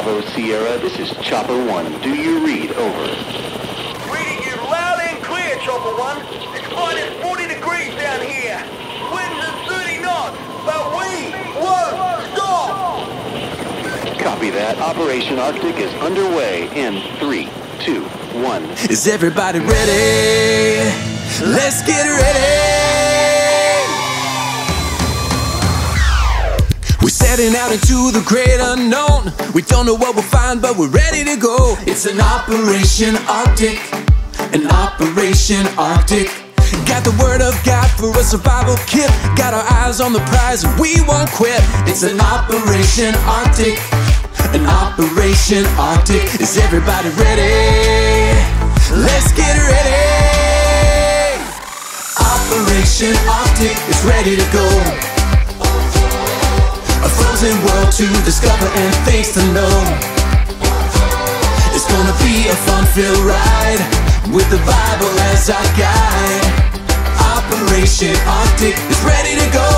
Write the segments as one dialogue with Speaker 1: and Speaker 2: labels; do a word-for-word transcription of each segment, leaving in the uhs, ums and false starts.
Speaker 1: Bravo Sierra, this is Chopper One. Do you read? Over.
Speaker 2: Reading you loud and clear, Chopper One. It's minus forty degrees down here. Winds at thirty knots, but we won't stop.
Speaker 1: Copy that. Operation Arctic is underway in three, two, one.
Speaker 3: Is everybody ready? Let's get ready. We're setting out into the great unknown. We don't know what we'll find, but we're ready to go. It's an Operation Arctic, an Operation Arctic. Got the word of God for a survival kit. Got our eyes on the prize and we won't quit. It's an Operation Arctic, an Operation Arctic. Is everybody ready? Let's get ready. Operation Arctic is ready to go. A frozen world to discover and things to know. It's gonna be a fun-filled ride with the Bible as our guide. Operation Arctic is ready to go.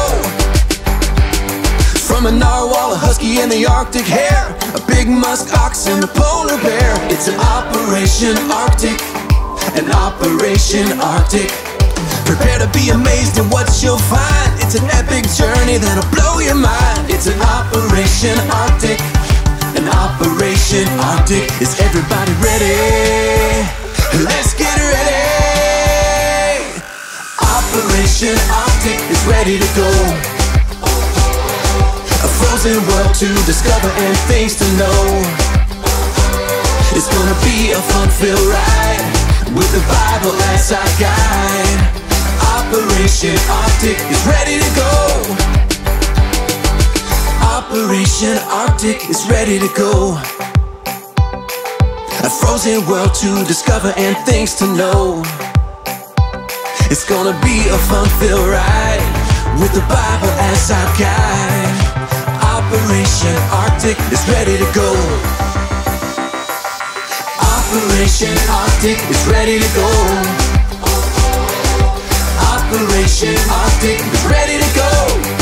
Speaker 3: From a narwhal, a husky, and the Arctic hare, a big musk ox and a polar bear. It's an Operation Arctic, an Operation Arctic. Prepare to be amazed at what you'll find. It's an epic journey that'll blow your mind. It's an Operation Arctic, an Operation Arctic. Is everybody ready? Let's get ready. Operation Arctic is ready to go. A frozen world to discover and things to know. It's gonna be a fun-filled ride with the Bible as our guide. Operation Arctic is ready to go. Operation Arctic is ready to go. A frozen world to discover and things to know. It's gonna be a fun-filled ride with the Bible as our guide. Operation Arctic is ready to go. Operation Arctic is ready to go. Operation Arctic is ready to go.